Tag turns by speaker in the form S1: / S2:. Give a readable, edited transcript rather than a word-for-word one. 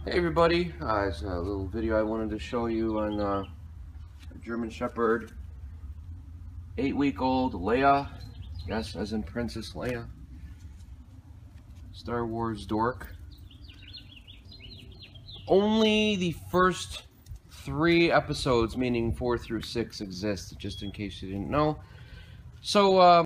S1: Hey everybody, it's a little video I wanted to show you on a German Shepherd, 8-week-old Leia, yes, as in Princess Leia, Star Wars dork. Only the first 3 episodes, meaning 4 through 6, exist, just in case you didn't know. So,